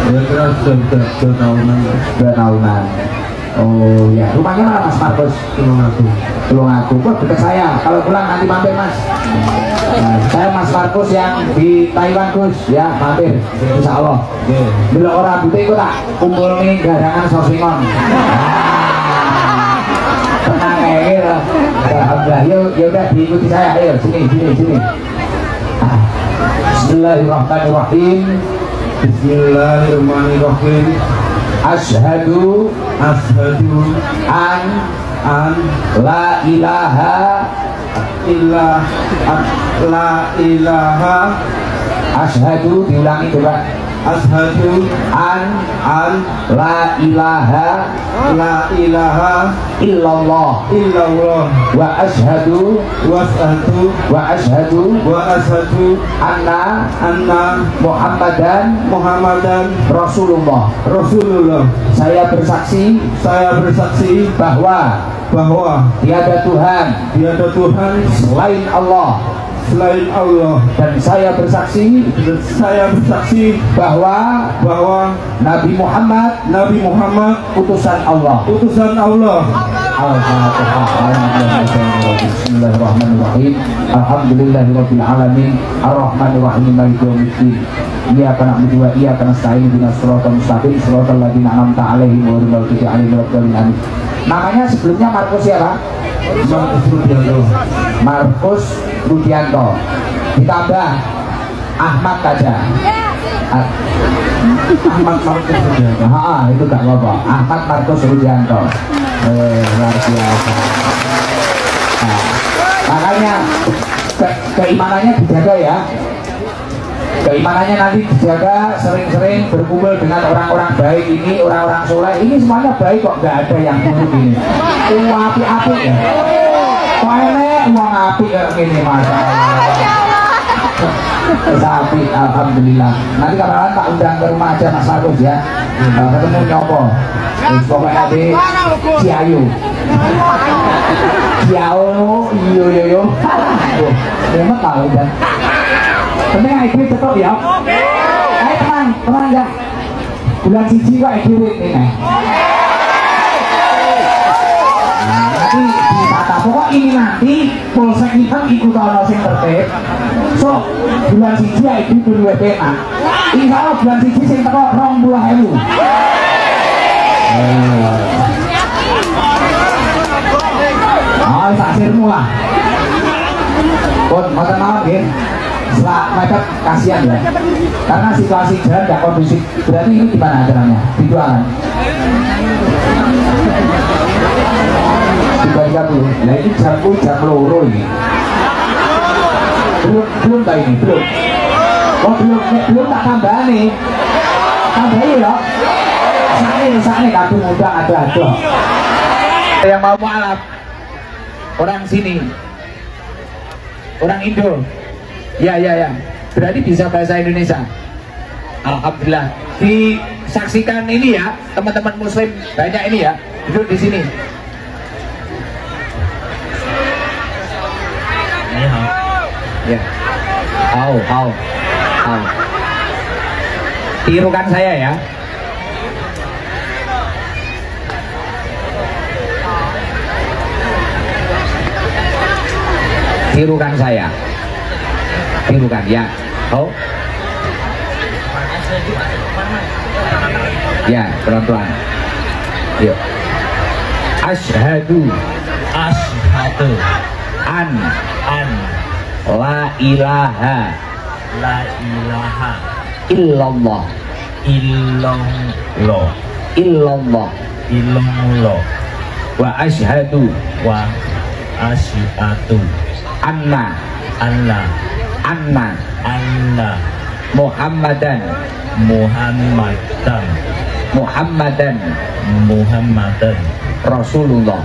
Ya kira sudah 2 tahunan. 2 tahunan. Oh ya, rumahnya mana Mas Markus? Tulungagung. Kok dekat saya. Kalau pulang nanti mampir Mas. Nah, saya Mas Markus yang di Taiwan Gus, ya mampir. Insya Allah. Bila orang butuh ikut tak kumpul nih garangan sosingon. Tenang kayak gitu. Alhamdulillah. Ya udah diikuti saya. Ayo sini. Bismillahirrahmanirrahim. Bismillahirrahmanirrahim. Asyhadu an la ilaha asyhadu, diulangi coba. Asyhadu an la ilaha illallah wa asyhadu anna Muhammadan Rasulullah. Saya bersaksi bahwa tiada Tuhan selain Allah, dan saya bersaksi bahwa Nabi Muhammad utusan Allah. Bismillahirrahmanirrahim. Alhamdulillahirabbil alamin. Arrahmanirrahim. Maliki yaumiddin. Iyyaka na'budu wa iyyaka nasta'in. Ihdinas siratal mustaqim. Siratal ladzina an'amta 'alaihim ghairil maghdubi 'alaihim waladdallin. Namanya sebelumnya Markus siapa? Markus Rudianto. Ditambah Ahmad saja. Ahmad Markus Rudianto. Itu gak apa-apa. Ahmad Markus Rudianto. Luar biasa. Nah, makanya keimanannya dijaga ya. Keimanannya nanti dijaga, sering-sering berkumpul dengan orang-orang baik ini, orang-orang soleh ini semuanya baik kok, nggak ada yang buruk ini. Api-api ya. Kok enek uang api kayak gini masalah. Sapi, alhamdulillah. Nanti kapan tak undang ke rumah aja Mas Markus ya. Ketemu nyopo. Pokoknya di Ciayu. Yo. Memang tahu kan. Penting ID tetap ya. Ayo tenang ya. Bulan siji kok ID ini. Nanti ditata. Pokok ini nanti polsek kita ikut ono sing tertib. So bulan siji ID dulu WPA. Insya Allah bulan siji sing teko 20.000. Saksirmu lah. Pun motor mawon nggih. Setelah mereka kasihan ya, karena situasi jalan tidak kondusif. Berarti ini gimana acaranya? Dijualan dibandingkan dulu. Nah ini jam loro ini. Belum tak ini belum. Oh belum tak tambah nih. Tambahin loh. Saatnya kadung undang ada. Yang mau mualaf orang sini, orang Indo. Ya. Berarti bisa bahasa Indonesia. Alhamdulillah. Disaksikan ini ya, teman-teman Muslim banyak ini ya, duduk di sini. Ya. Au. Tirukan saya ya. Tirukan saya. Tirukan ya. Ya, pelan-pelan. Yuk. Asyhadu an la ilaha illallah wa asyhadu anna Muhammadan Rasulullah.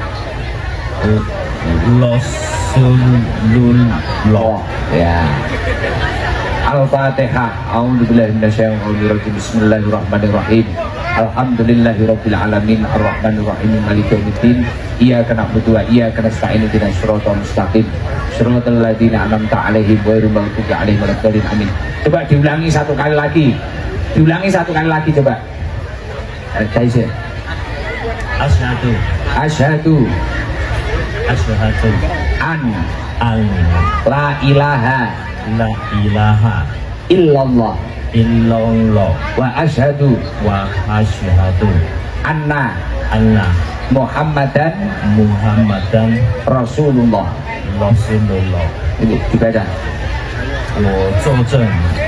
Ya. Al-Fatihah. A'udzubillahi minasyaitonir rajim. Bismillahirrahmanirrahim. Alhamdulillahirabbil alamin arrahmanirrahim maliki yaumiddin. Iyyaka na'budu wa iyyaka nasta'in ihdinas siratal mustaqim siratal ladzina an'amta 'alaihim ghairil maghdubi 'alaihim waladdallin. Amin. Coba diulangi satu kali lagi. Diulangi satu kali lagi coba. Taisir. Asyhadu Asyhadu asyhadu an an la ilaha la ilaha illallah illallah wa asyhadu wa asyhadu anna anna Muhammadan Muhammadan Rasulullah. Rasulullah. Ini dibaca. 我作证，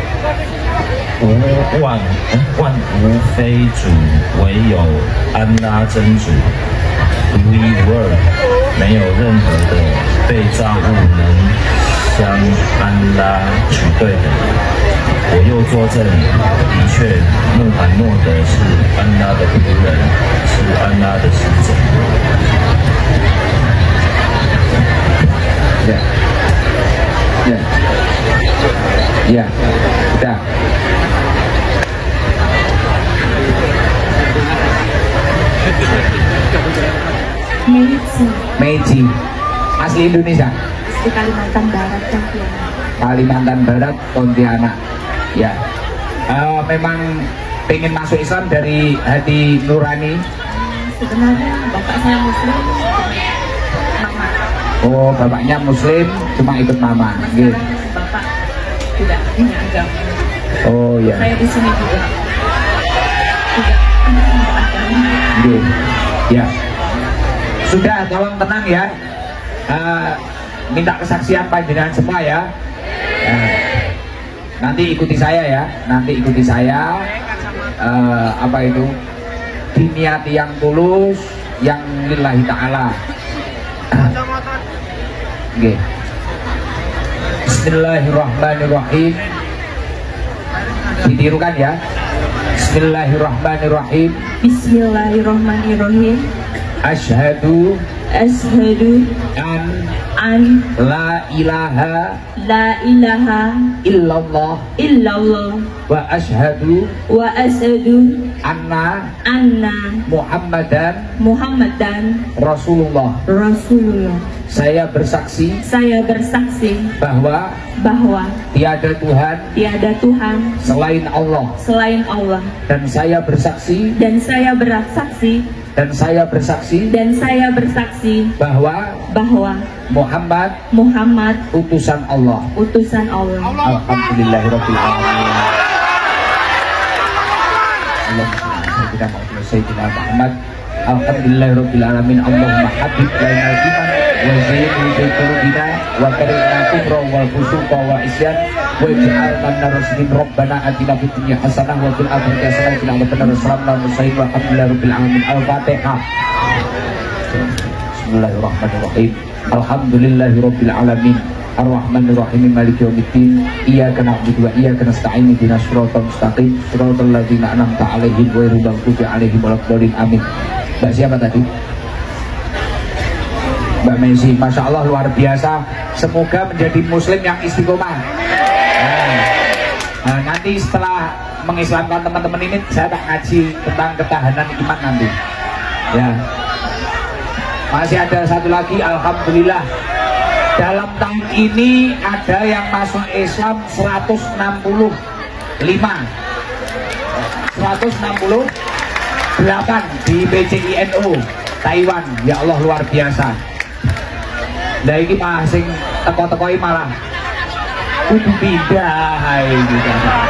万无非主，唯有安拉真主，独一无二，没有任何的被造物能相安拉取对的。我又作证，的确，穆罕默德是安拉的仆人，是安拉的使者。 Ya. Ya. Ya. Sudah. Meiji Meiji. Asli Indonesia. di Kalimantan Barat kan ya. Kalimantan Barat, Pontianak. Ya. Memang pengen masuk Islam dari hati nurani. Sebenarnya bapak saya Muslim, mama. Oh, bapaknya Muslim, cuma ikut mama. Gitu. Sekarang bapak tidak punya agama. Oh ya. Saya di sini juga tidak punya agama. Gitu. Ya. Sudah, tolong tenang ya. Minta kesaksian panjenengan semua ya. Nanti ikuti saya ya. Nanti ikuti saya. Apa itu? Diniati yang tulus, yang lillahi ta'ala. Okay. Bismillahirrahmanirrahim. Ditirukan ya. Bismillahirrahmanirrahim. Bismillahirrahmanirrahim. Asyhadu Asyhadu an la ilaha la ilaha illallah illallah wa asyhadu wa asyhadu anna Muhammadan Rasulullah. Rasulullah. Saya bersaksi bahwa tiada Tuhan selain Allah, dan saya bersaksi bahwa Muhammad utusan Allah. Alhamdulillahirabbil alamin. Sayyidina Muhammad. Alhamdulillahirabbil alamin. Allahumma habib lainal iman wa zayyinhu bi qulubina wa karihna kufra wal fusuqa wa isyan wa ij'alna minar rasyidin. Rabbana atina fid dunya hasanah wa fil akhirati hasanah wa qina adzabannar. Alhamdulillahirabbil alamin. Al-Fatihah. Bismillahirrahmanirrahim. Alhamdulillahirabbil alamin. Ar-Rahmanir-Rahim. Maliki yaumiddin. Iyyaka na'budu wa iyyaka nasta'in. Ihdinas siratal mustaqim. Siratal ladzina an'amta 'alaihim ghairil maghdubi 'alaihim waladdallin. Amin. Mbak siapa tadi? Mbak Messi. Masya Allah, luar biasa. Semoga menjadi muslim yang istiqomah. Nanti setelah mengislamkan teman-teman ini, saya tak ngaji tentang ketahanan iman nanti. Ya. Masih ada satu lagi. Alhamdulillah, dalam tahun ini ada yang masuk Islam 168 di PCINO Taiwan. Ya Allah, luar biasa. Nah ini masing teko-tekoi malah kudu pindah gitu.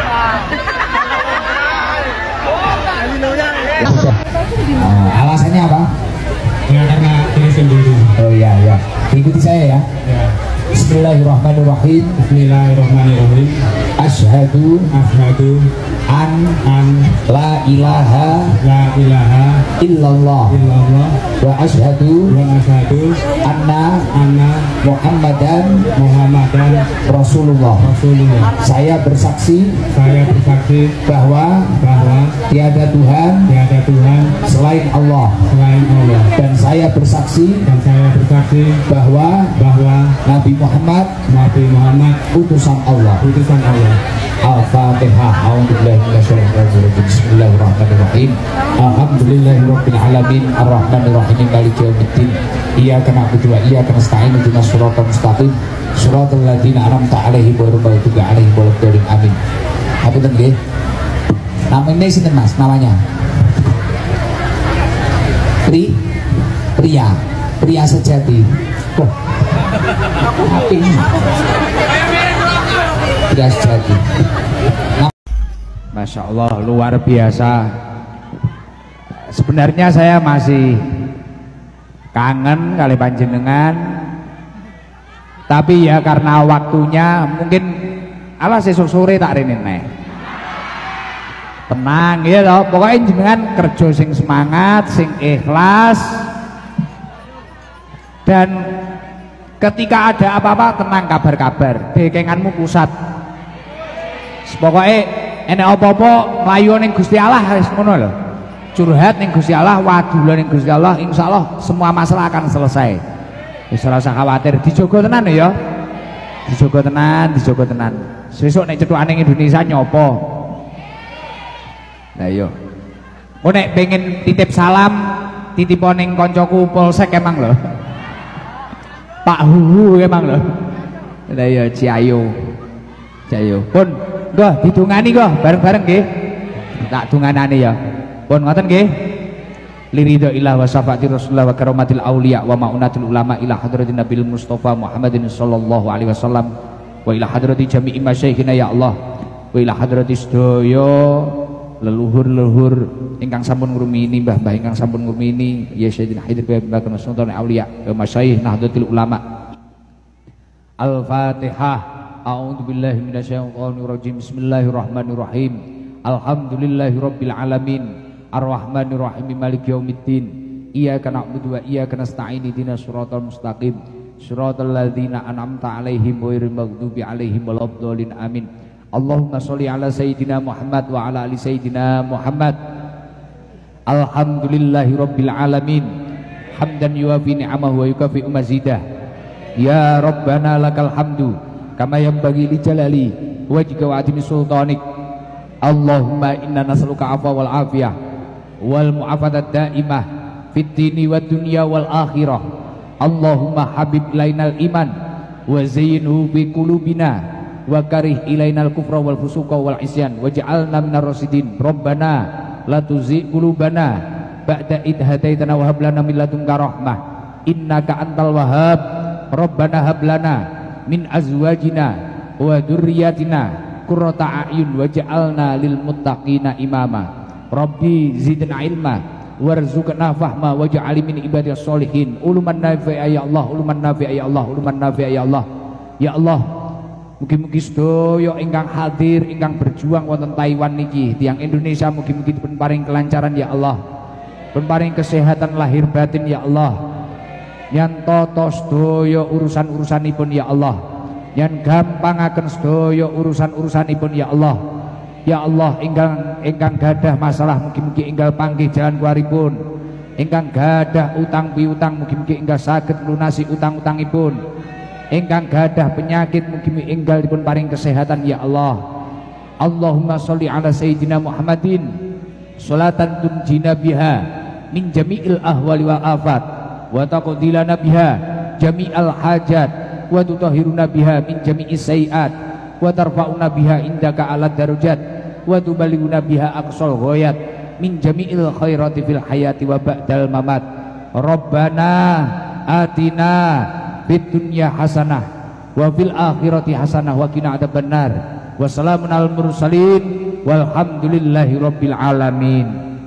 Alasannya apa? Ya karena ini sendiri. Oh iya ya. Ikuti saya ya. Ya. Bismillahirrahmanirrahim. Bismillahirrahmanirrahim. Asyhadu an la ilaha illallah wa asyhadu anna Muhammadan Rasulullah. Saya bersaksi bahwa tiada Tuhan selain Allah, dan saya bersaksi bahwa Nabi Muhammad utusan Allah. Al-Fatihah. Bismillahirrahmanirrahim. Alhamdulillahirabbil alamin. Ar-Rahmanir-Rahim. Maliki yaumiddin. Iyyaka na'budu wa iyyaka nasta'in. Ihdinas siratal mustaqim. Siratal ladzina an'amta 'alaihim ghairil maghdubi 'alaihim waladdallin. Amin. Hapunten nggih. Namanya sinten Mas namanya? Pria sejati. Wah, api ini. Pria sejati. Masya Allah, luar biasa. Sebenarnya saya masih kangen kali panjenengan, tapi ya karena waktunya mungkin ala sesuk sore tak rene neh. Tenang ya loh, pokoknya jenengan kerja sing semangat, sing ikhlas, dan ketika ada apa-apa tenang kabar-kabar, dekenganmu pusat. Pokoknya enek apa-apa mlayu ning Gusti Allah wis ngono lho. Curhat ning Gusti Allah, wadul ning Gusti Allah, insyaallah semua masalah akan selesai. Wis ora usah khawatir, dijogo tenan ya. Dijogo tenan. Sesuk nek cetukane Indonesia nyopo? Lah yo. Nek pengen titip salam, titipon ning koncoku Polsek emang lho. Pak Huhu emang lho. Lah yo Ciayo. Pun nggih didungani kok bareng-bareng nggih. Tak dunganane ya. Pun ngoten nggih. Liridho ilah wa syafaati Rasulullah wa karamatil auliya wa maunatul ulama ila hadratin Nabil Mustafa Muhammadin sallallahu alaihi wasallam wa ila hadrati jami'i masyayikhina ya Allah wa ila hadrati sedaya leluhur ingkang sampun ngrumini mbah-mbah ingkang sampun ngrumini ya Sayyidina Hadir Bapak Sultan Auliya wa masyayikh Nahdlatul Ulama. Al-Fatihah. A'udzubillahi minasyaitonir rajim. Bismillahirrahmanirrahim. Alhamdulillahirabbil alamin. Ar-Rahmanir Rahim Maliki yaumiddin. Iyyaka na'budu wa iyyaka nasta'in. Ihdinas shiratal mustaqim. Shiratal ladzina an'amta 'alaihim ghairil maghdubi 'alaihim waladdallin. Amin. Allahumma sholli ala sayyidina Muhammad wa ala ali sayyidina Muhammad. Alhamdulillahi rabbil alamin. Hamdan yuwafi ni'amahu wa yukafi'u mazidah. Ya Rabbana lakal hamdu kama yanbaghi li jalali wajhika wa 'azimi sultanik. Allahumma inna nas'aluka 'afwa wal 'afiyah wal mu'afadat da'imah fid dini wad dunya wal akhirah. Allahumma habib ilainal iman wa zayyinhu bi qulubina wa karih ilainal kufra wal fusuqa wal isyan waj'alna minar rasyidin. Rabbana la tuzigh qulubana ba'da id hadaitana wa hab lana min ladunka rahmah innaka antal wahhab. Rabbana hab lana min azwajina wa dzurriyyatina qurrata a'yun waj'alna lil muttaqina imama. Rabbi zidna ilma warzuqna fahma waj'al min ibadiyas sholihin. Uluman nafi'a ya Allah, uluman nafi'a ya Allah, uluman nafi'a ya Allah. Ya Allah, mugi-mugi sedaya ingkang hadir, ingkang berjuang wonten Taiwan niki, tiyang Indonesia mugi-mugi dipun paring kelancaran ya Allah. Dipun paring kesehatan lahir batin ya Allah. Yan toto sedaya urusan-urusanipun ya Allah. Yan gampangaken sedaya urusan-urusanipun ya Allah. Ya Allah, ingkang gadah masalah mugi-mugi enggal panggih jalan keluaripun. Ingkang gadah utang piutang mugi-mugi enggal saged lunasi utang-utangipun. Ingkang gadah penyakit mugi-mugi enggal dipun paring kesehatan ya Allah. Allahumma sholli ala sayyidina Muhammadin sholatan tunjina biha min jami'il ahwali wal afat wa taqdilana biha jami'al hajat wa tutahhiruna biha min jami'is sayiat wa tarfa'una biha indaka ala darajat wa tuballighuna biha aqsal ghayat min jami'il khairati fil hayati wa ba'dal mamat. Rabbana atina fid dunya hasanah wa fil akhirati hasanah wa qina adzabannar. Wassalamun alal mursalin walhamdulillahi rabbil alamin.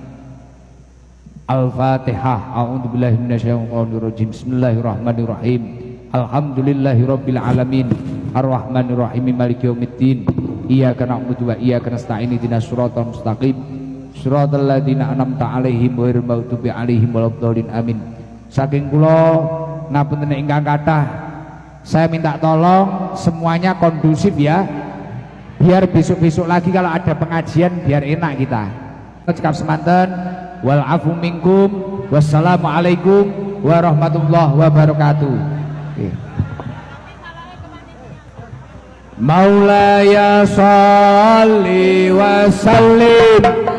Al-Fatihah. A'udzubillahi minasyaitonir rajim. Bismillahirrahmanirrahim. Alhamdulillahi rabbil alamin. Ar-Rahmanir Rahim Maliki yaumiddin. Iyyaka na'budu wa iyyaka nasta'in. Ihdinas shiratal mustaqim. Shiratal ladzina an'amta 'alaihim ghairil maghdubi 'alaihim waladdallin. Amin. Saking kula ngapunten ingkang kathah, saya minta tolong semuanya kondusif ya, biar besok-besok lagi kalau ada pengajian biar enak kita. Cekap semanten. Wal afu minkum. Wassalamualaikum warahmatullahi wabarakatuh. Maulaya sholli wa sallim